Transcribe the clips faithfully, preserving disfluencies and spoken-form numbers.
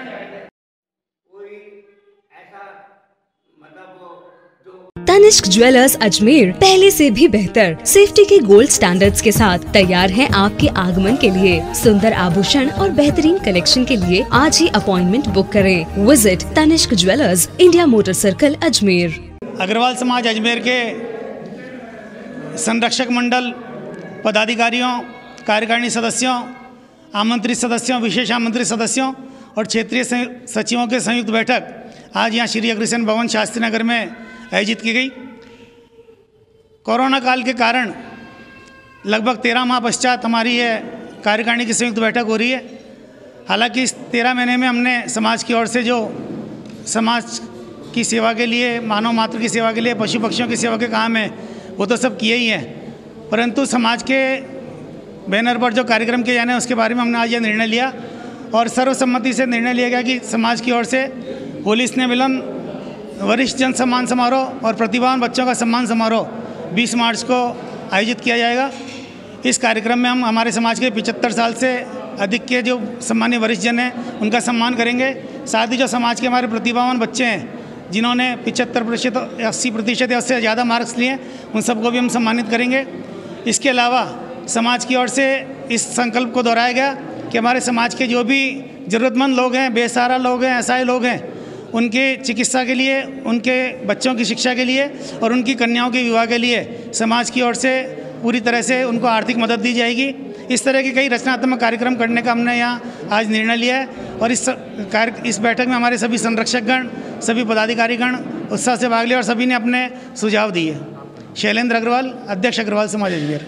कोई ऐसा मतलब जो तनिष्क ज्वेलर्स अजमेर पहले से भी बेहतर सेफ्टी के गोल्ड स्टैंडर्ड्स के साथ तैयार हैं आपके आगमन के लिए। सुंदर आभूषण और बेहतरीन कलेक्शन के लिए आज ही अपॉइंटमेंट बुक करें। Visit Tanishq jewellers, India motor circle, Ajmer. Agarwal समाज अजमेर के संरक्षक मंडल पदाधिकारियों, कार्यकारिणी सदस्यों, आमंत्रित सदस्यों, विशेष आमंत्रित सदस्यों और क्षेत्रीय सचिवों के संयुक्त बैठक आज यहाँ श्री अग्रसेन भवन शास्त्री नगर में आयोजित की गई। कोरोना काल के कारण लगभग तेरह माह पश्चात हमारी ये कार्यकारिणी की संयुक्त बैठक हो रही है। हालांकि इस तेरह महीने में हमने समाज की ओर से जो समाज की सेवा के लिए, मानव मात्र की सेवा के लिए, पशु पक्षियों की सेवा के काम है वो तो सब किए ही हैं, परंतु समाज के बैनर पर जो कार्यक्रम किए जाने उसके बारे में हमने आज यह निर्णय लिया और सर्वसम्मति से निर्णय लिया गया कि समाज की ओर से होली स्नेह मिलन, वरिष्ठ जन सम्मान समारोह और प्रतिभावान बच्चों का सम्मान समारोह बीस मार्च को आयोजित किया जाएगा। इस कार्यक्रम में हम हमारे समाज के पचहत्तर साल से अधिक के जो सम्मानीय वरिष्ठ जन हैं उनका सम्मान करेंगे। साथ ही जो समाज के हमारे प्रतिभावान बच्चे हैं जिन्होंने पचहत्तर प्रतिशत अस्सी प्रतिशत या उससे ज़्यादा मार्क्स लिए उन सबको भी हम सम्मानित करेंगे। इसके अलावा समाज की ओर से इस संकल्प को दोहराया गया कि हमारे समाज के जो भी ज़रूरतमंद लोग हैं, बेसहारा लोग हैं, असहाय लोग हैं, उनके चिकित्सा के लिए, उनके बच्चों की शिक्षा के लिए और उनकी कन्याओं के विवाह के लिए समाज की ओर से पूरी तरह से उनको आर्थिक मदद दी जाएगी। इस तरह के कई रचनात्मक कार्यक्रम करने का हमने यहाँ आज निर्णय लिया है और इस कार्य इस बैठक में हमारे सभी संरक्षकगण, सभी पदाधिकारीगण उत्साह से भाग लिया और सभी ने अपने सुझाव दिए। शैलेंद्र अग्रवाल, अध्यक्ष अग्रवाल समाज अजमेर।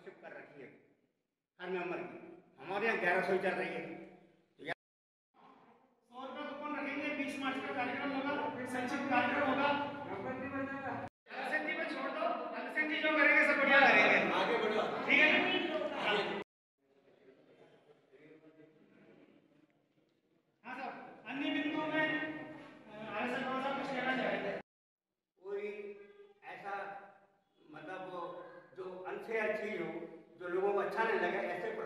हमारे यहाँ ग्यारह सौ चल रही है। कोई ऐसा मतलब जो अनफेयर चीज हो, जो लोगों को अच्छा नहीं लगे, ऐसे